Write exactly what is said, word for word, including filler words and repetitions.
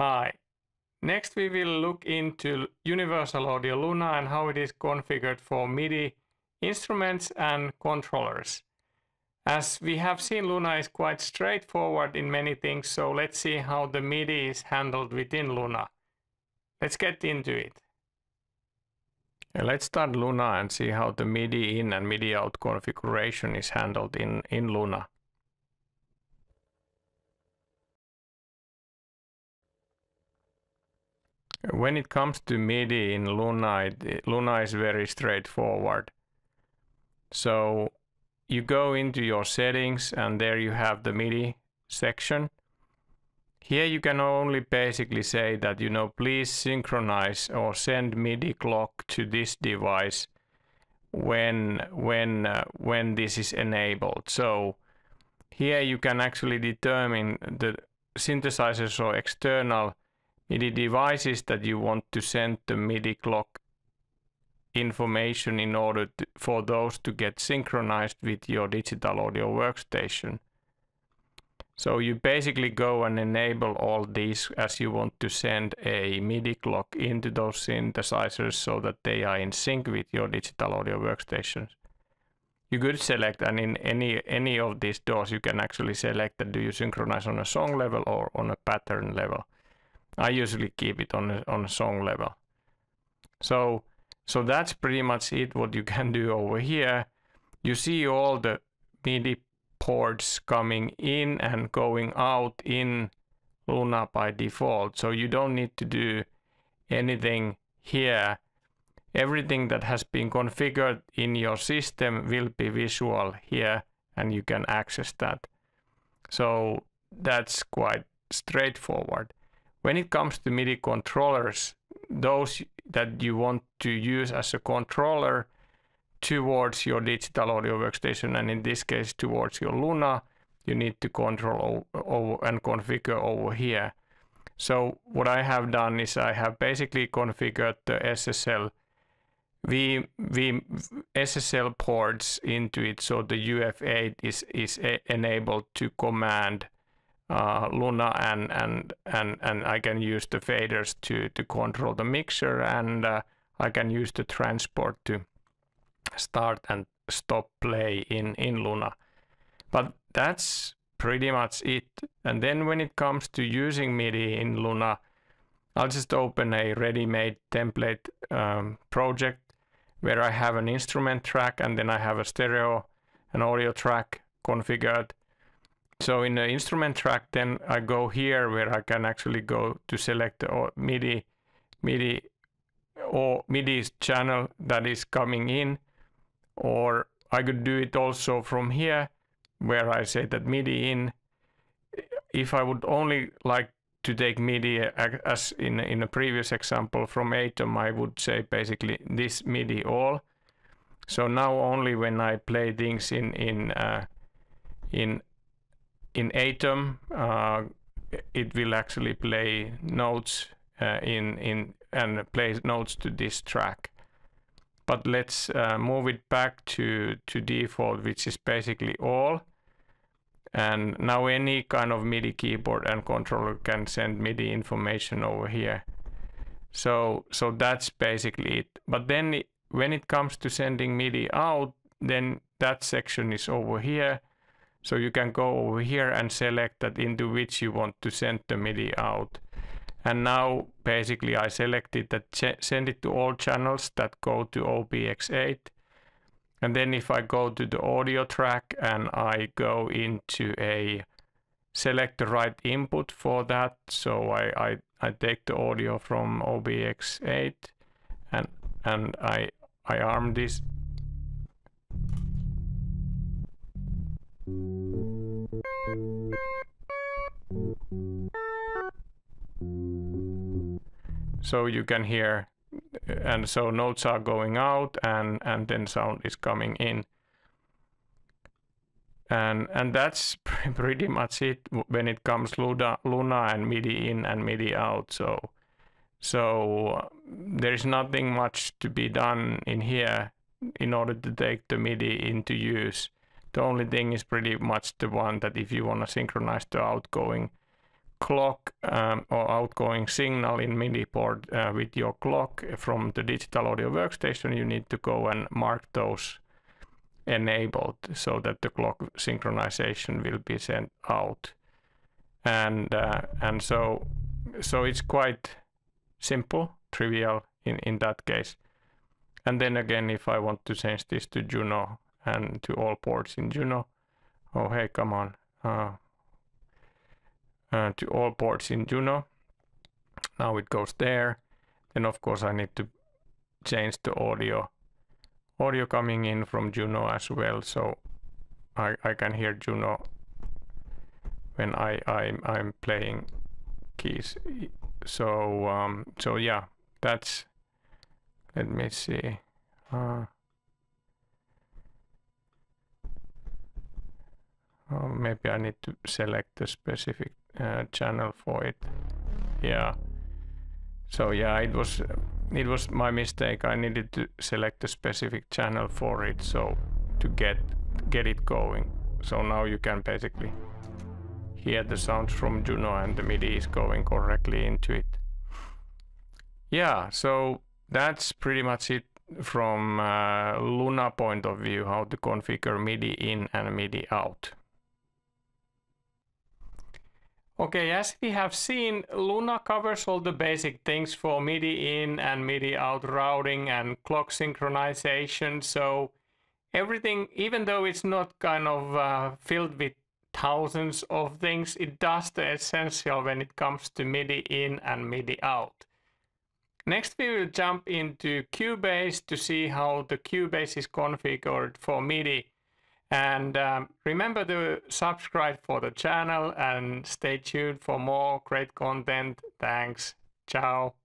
Hi. Next we will look into Universal Audio Luna and how it is configured for MIDI instruments and controllers. As we have seen, Luna is quite straightforward in many things, so let's see how the MIDI is handled within Luna. Let's get into it. Yeah, let's start Luna and see how the MIDI in and MIDI out configuration is handled in, in Luna. When it comes to MIDI in Luna, it, Luna is very straightforward. So you go into your settings and there you have the MIDI section. Here you can only basically say that, you know, please synchronize or send MIDI clock to this device when when uh, when this is enabled. So here you can actually determine the synthesizers or external MIDI devices that you want to send the MIDI clock information in order to, for those to get synchronized with your digital audio workstation. So you basically go and enable all these as you want to send a MIDI clock into those synthesizers so that they are in sync with your digital audio workstations. You could select, and in any any of these doors you can actually select that do you synchronize on a song level or on a pattern level. I usually keep it on a, on a song level. So so that's pretty much it what you can do over here. You see all the MIDI ports coming in and going out in Luna by default. So you don't need to do anything here. Everything that has been configured in your system will be visual here and you can access that. So that's quite straightforward. When it comes to MIDI controllers, those that you want to use as a controller towards your digital audio workstation, and in this case towards your Luna, you need to control over and configure over here. So what I have done is I have basically configured the S S L V, v, S S L ports into it, so the U F eight is is enabled to command uh, Luna, and and and and I can use the faders to to control the mixer, and uh, I can use the transport to start and stop play in in Luna. But that's pretty much it. And then when it comes to using MIDI in Luna, I'll just open a ready-made template um, project where I have an instrument track and then I have a stereo and audio track configured. So in the instrument track, then I go here where I can actually go to select the MIDI MIDI or MIDI channel that is coming in, or I could do it also from here where I say that MIDI in. If I would only like to take MIDI as in in a previous example from Atom, I would say basically this MIDI all. So now only when I play things in in uh, in in Atom, uh, it will actually play notes uh, in in and play notes to this track. But let's uh, move it back to to default, which is basically all. And now any kind of MIDI keyboard and controller can send MIDI information over here. So so that's basically it. But then when it comes to sending MIDI out, then that section is over here. So you can go over here and select that into which you want to send the MIDI out. And now basically I selected that send it to all channels that go to O B X eight. And then if I go to the audio track and I go into a select the right input for that. So I, I, I take the audio from O B X eight and and I I arm this. So you can hear, and so notes are going out and and then sound is coming in, and and that's pretty much it when it comes Luna Luna and MIDI in and MIDI out. So so there's nothing much to be done in here in order to take the MIDI into use. The only thing is pretty much the one that if you want to synchronize the outgoing clock um, or outgoing signal in MIDI port uh, with your clock from the digital audio workstation, you need to go and mark those enabled so that the clock synchronization will be sent out. And uh, and so so it's quite simple, trivial in in that case. And then again, if I want to change this to Juno and to all ports in Juno, oh hey, come on, uh, uh, to all ports in Juno. Now it goes there. Then of course I need to change the audio audio coming in from Juno as well, so I I can hear Juno when I I'm I'm playing keys. So um, so yeah, that's. Let me see. Uh, oh, maybe I need to select a specific uh, channel for it. Yeah. So yeah, it was it was my mistake. I needed to select a specific channel for it, so to get get it going. So now you can basically hear the sounds from Juno, and the MIDI is going correctly into it. Yeah. So. That's pretty much it from uh, Luna point of view, how to configure MIDI in and MIDI out. Okay, as we have seen, Luna covers all the basic things for MIDI in and MIDI out routing and clock synchronization. So everything, even though it's not kind of uh, filled with thousands of things, it does the essential when it comes to MIDI in and MIDI out. Next, we will jump into Cubase to see how the Cubase is configured for MIDI. And um, remember to subscribe for the channel and stay tuned for more great content. Thanks. Ciao.